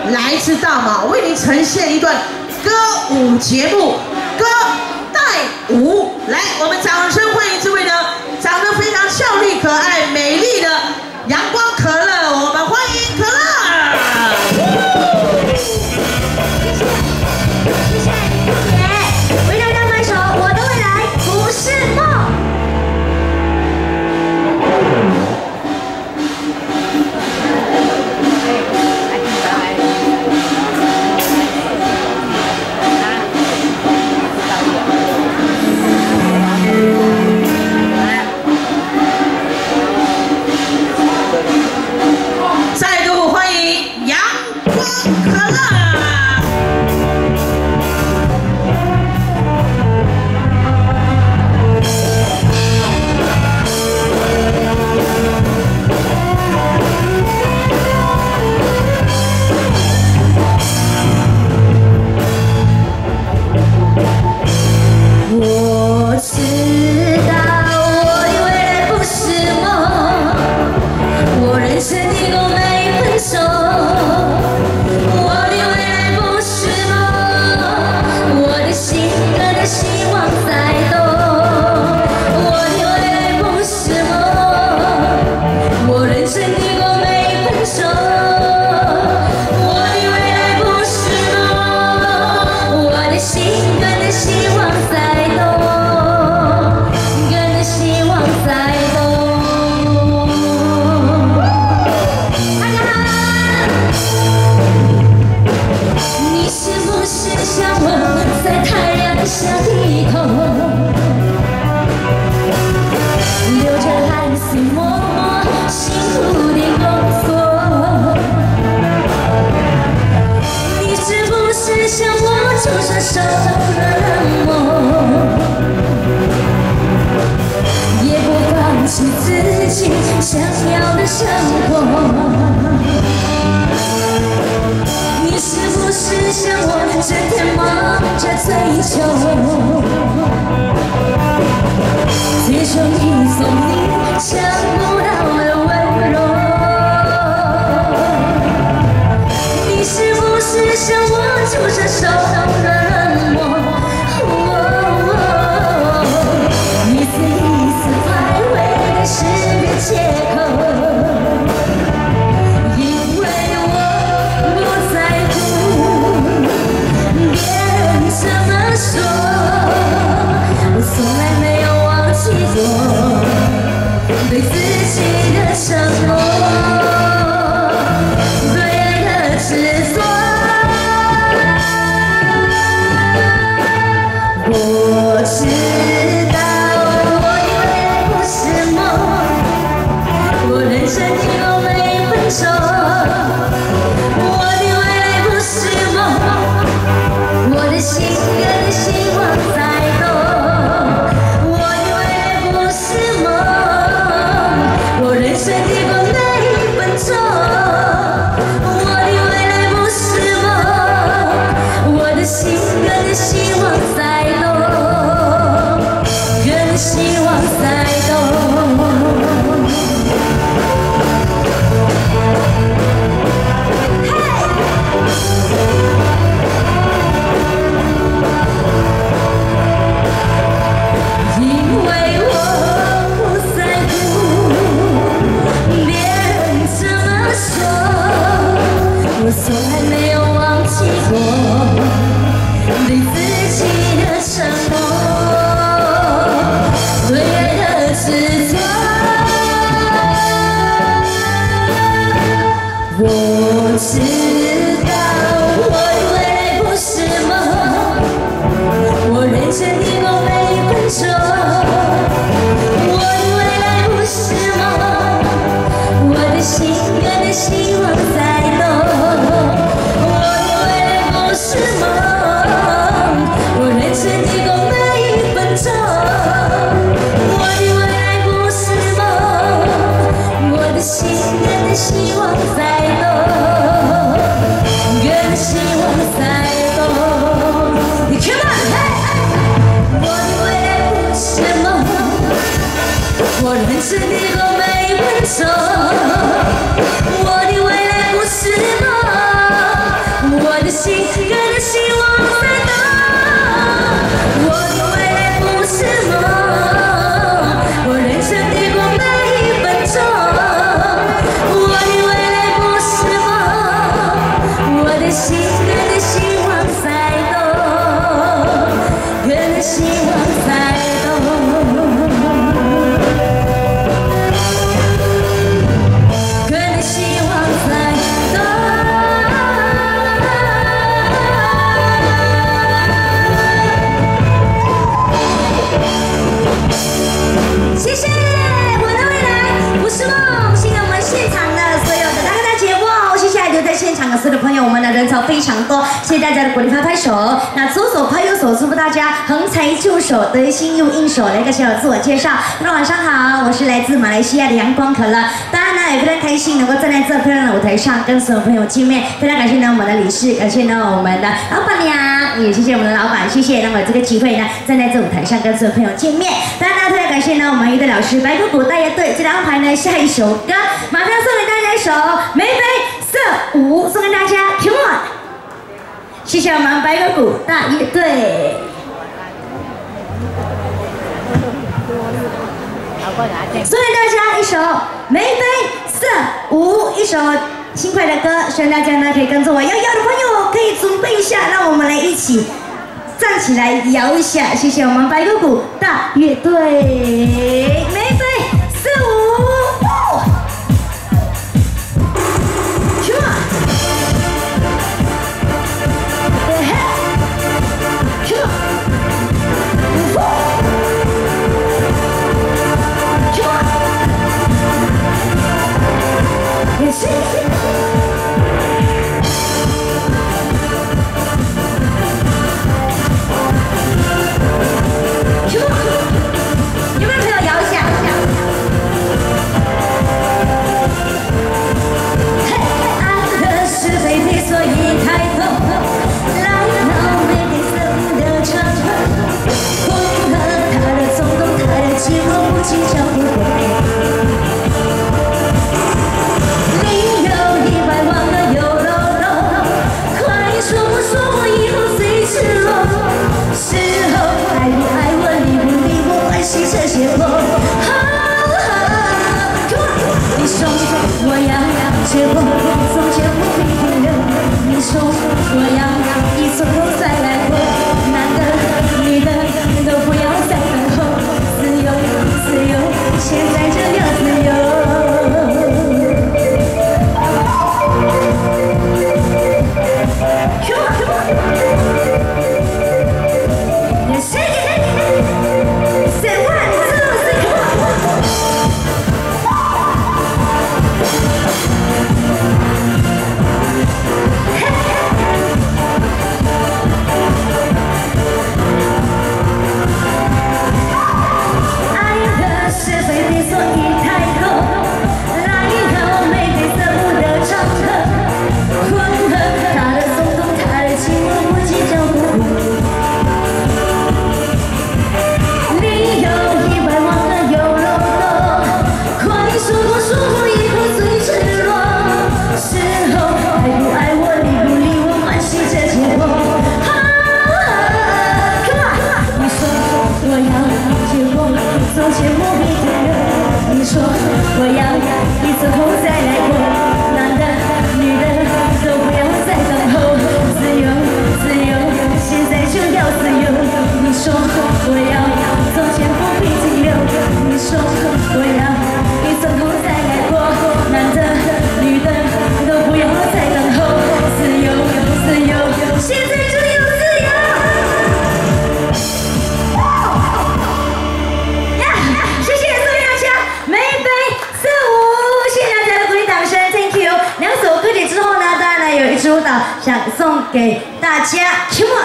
来自大马，为您呈现一段歌舞节目——歌带舞。来，我们掌声欢迎这位呢，长得非常俏丽可爱、美丽的阳光可乐，我们欢迎可乐。 谢谢，为大家拍手，我的未来不是梦。 再度欢迎阳光可乐。 我知道我的未来不是梦，我人生的路每分钟。我的未来不是梦，我的心跟着希望在动。我的未来不是梦，我人生的路每分钟。我的未来不是梦，我的心跟着希望在动。 像低头，流着汗水默默辛苦的工作。你是不是像我住着手的冷漠，也不放弃自己想要的生活？你是不是像我整天忙着追求？ 追求一种你想不到的温柔，你是不是像我住着手的冷漠？一次一次徘徊的是个借口，因为我不在乎别人怎么说，我从来没有。 对自己的承诺，对爱的执着。我知道我的未来不是梦，我人生的路每分钟。我的未来不是梦，我的心跟着希望在动。 人生的过每一分钟，我的未来不是梦，我的心跟着希望在动，跟着希望在动。因为我不在乎。 我从来没有忘记过对自己的承诺，对爱的执着。我知道我的未来不是梦，我人生的路每分钟。我的未来不是梦，我的心跟着希望在动。 我人生的过每一分钟，我的未来不是梦，我的心跟着希望在动，跟着希望在动。你 come on， 我的未来不是梦，我人生的过每一分钟，我的未来不是梦。 心，跟着希望在动。我的未来不是梦，我人生抵过每一分钟。我的未来不是梦，我的心跟着希望在动，跟着希望在动。 谢谢我的未来不是梦，谢谢我们现场的所有的大哥大姐哇！谢谢留在现场的所有的朋友，我们的人潮非常多，谢谢大家的鼓励，拍拍手。那左手拍右手，祝福大家横财就手，得心又应手。来一个小小自我介绍，大家晚上好，我是来自马来西亚的阳光可乐。当然呢，也非常开心能够站在这漂亮的舞台上，跟所有朋友见面。非常感谢呢我们的理事，感谢呢我们的老板娘，也谢谢我们的老板，谢谢让我有这个机会呢站在这舞台上跟所有朋友见面。当然呢，特别感谢呢我们乐队老师白骨骨大乐队，这个安排呢下一首歌，马上送给大家一首《眉飞色舞》，送给大家 ，Come on！ 谢谢我们白骨骨大乐队。送给大家一首《眉飞色舞》，一首轻快的歌，希望大家呢可以跟着我摇摇的朋友可以准备一下，让我们来一起站起来摇一下。谢谢我们白骨骨大乐队，眉飞色舞。 有没有朋友摇一下？爱的是非非，所以抬头来到眉飞色舞的场合，混合他的冲动，他的寂寞，不计较不悔。 这些梦，你说我要结婚，从前不必停留。你说我要一从头再来过，男的女的都不要再等候，自由自由，现在就要自由。想送给大家，请我。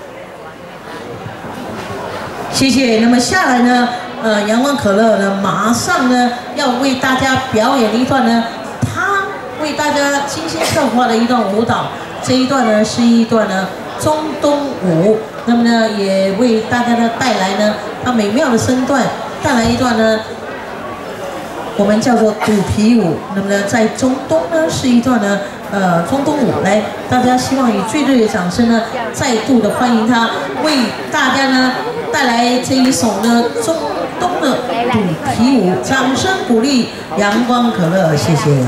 谢谢。那么下来呢，阳光可乐呢，马上呢要为大家表演一段呢，他为大家精心策划的一段舞蹈。这一段呢是一段呢中东舞，那么呢也为大家呢带来呢他美妙的身段，带来一段呢我们叫做肚皮舞。那么呢，在中东呢是一段呢中东舞，来，大家希望以最热烈的掌声呢，再度的欢迎他，为大家呢带来这一首呢中东的肚皮舞，掌声鼓励阳光可乐，谢谢。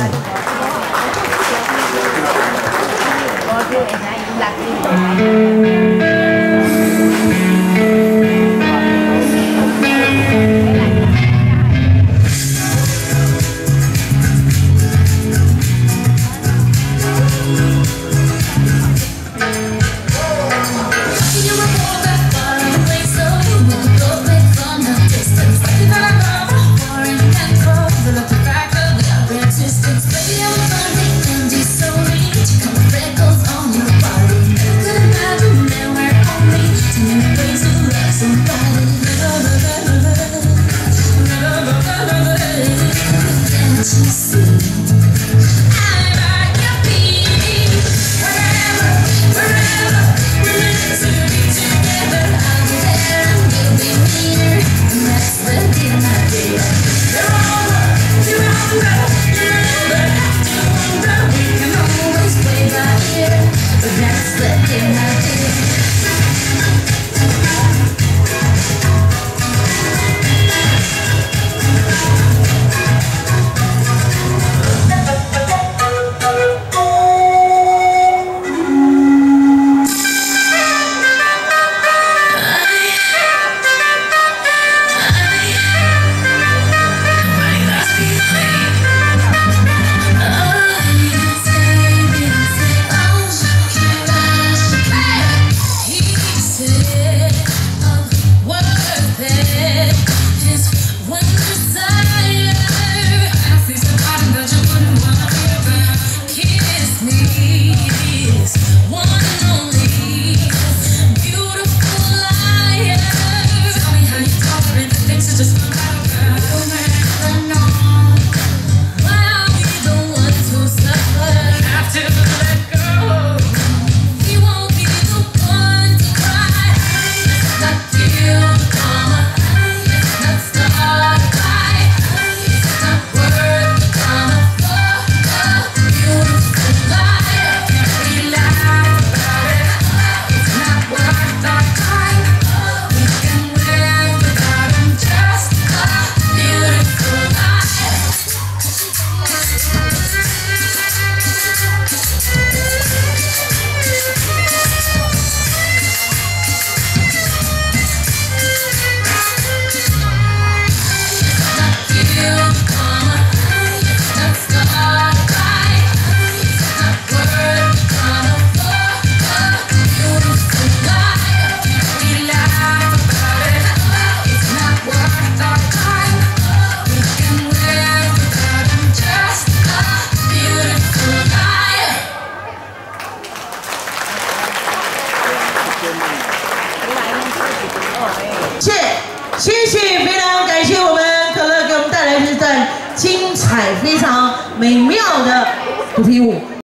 谢谢，非常感谢我们可乐给我们带来这段精彩、非常美妙的肚皮舞。